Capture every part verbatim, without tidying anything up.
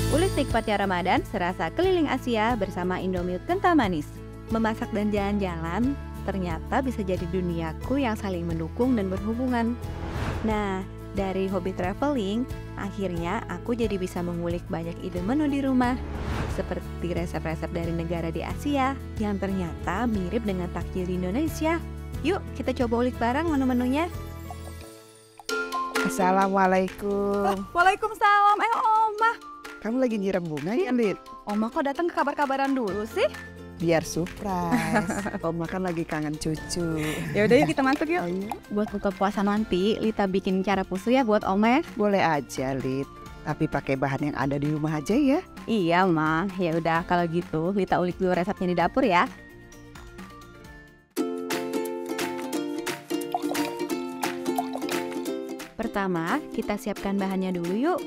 Ulik nikmatnya Ramadan serasa keliling Asia bersama Indomilk kental manis. Memasak dan jalan-jalan ternyata bisa jadi duniaku yang saling mendukung dan berhubungan. Nah, dari hobi traveling, akhirnya aku jadi bisa mengulik banyak ide menu di rumah. Seperti resep-resep dari negara di Asia yang ternyata mirip dengan takjil di Indonesia. Yuk, kita coba ulik bareng menu-menunya. Assalamualaikum. Waalaikumsalam, eh Oma. Kamu lagi nyiram bunga ya, Lid? Oma kok datang ke kabar-kabaran dulu sih? Biar surprise. Oma kan lagi kangen cucu. Ya udah yuk kita masuk yuk. Oh, iya? Buat buka puasa nanti, Lita bikin cara pusu ya buat Oma ya. Boleh aja, Lid. Tapi pakai bahan yang ada di rumah aja ya. Iya, Ma. Ya udah kalau gitu, Lita ulik dulu resepnya di dapur ya. Pertama, kita siapkan bahannya dulu yuk.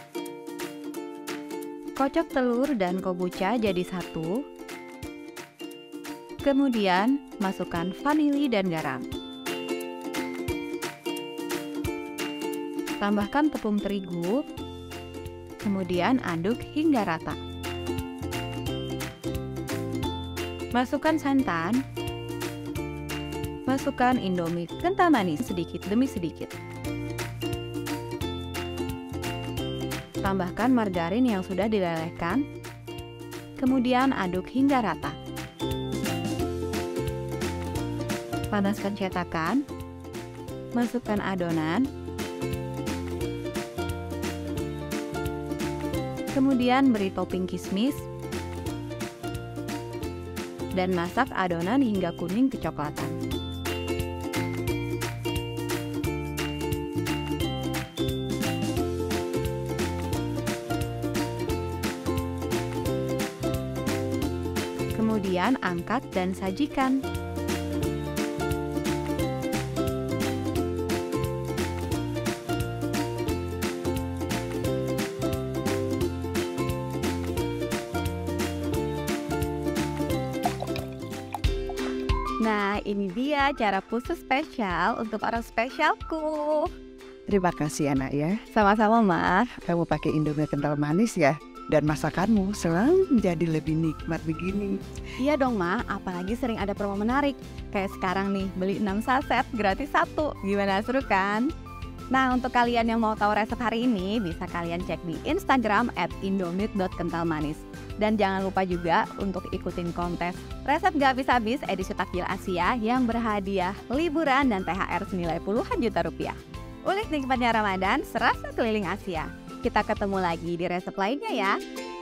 Kocok telur dan kombucha jadi satu. Kemudian, masukkan vanili dan garam. Tambahkan tepung terigu. Kemudian aduk hingga rata. Masukkan santan. Masukkan Indomie kental manis sedikit demi sedikit. Tambahkan margarin yang sudah dilelehkan. Kemudian aduk hingga rata. Panaskan cetakan. Masukkan adonan. Kemudian beri topping kismis. Dan masak adonan hingga kuning kecoklatan. Kemudian angkat dan sajikan. Nah, ini dia cara pusu spesial untuk orang spesialku. Terima kasih anak ya. Sama-sama, Ma. Kamu pakai Indomie kental manis ya. Dan masakanmu selalu menjadi lebih nikmat begini. Iya dong, Ma. Apalagi sering ada promo menarik. Kayak sekarang nih, beli enam saset gratis satu. Gimana, seru kan? Nah, untuk kalian yang mau tahu resep hari ini, bisa kalian cek di Instagram at indomilk dot kentalmanis. Dan jangan lupa juga untuk ikutin kontes resep gak habis-habis edisi Takjil Asia yang berhadiah liburan dan T H R senilai puluhan juta rupiah. Ulik nikmatnya Ramadan, serasa keliling Asia. Kita ketemu lagi di resep lainnya ya.